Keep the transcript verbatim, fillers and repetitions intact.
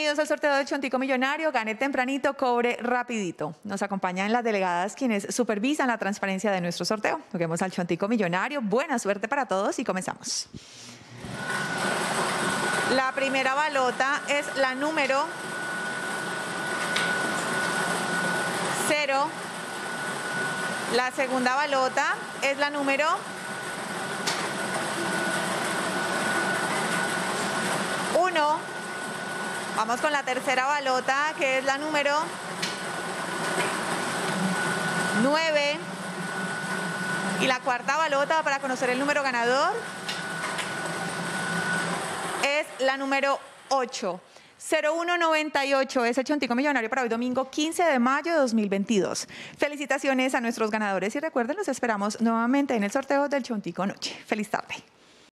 Bienvenidos al sorteo del Chontico Millonario. Gane tempranito, cobre rapidito. Nos acompañan las delegadas quienes supervisan la transparencia de nuestro sorteo. Juguemos al Chontico Millonario. Buena suerte para todos y comenzamos. La primera balota es la número cero. La segunda balota es la número uno. Vamos con la tercera balota, que es la número nueve. Y la cuarta balota, para conocer el número ganador, es la número ocho. cero uno noventa y ocho es el Chontico Millonario para hoy domingo quince de mayo de dos mil veintidós. Felicitaciones a nuestros ganadores y recuerden, los esperamos nuevamente en el sorteo del Chontico Noche. Feliz tarde.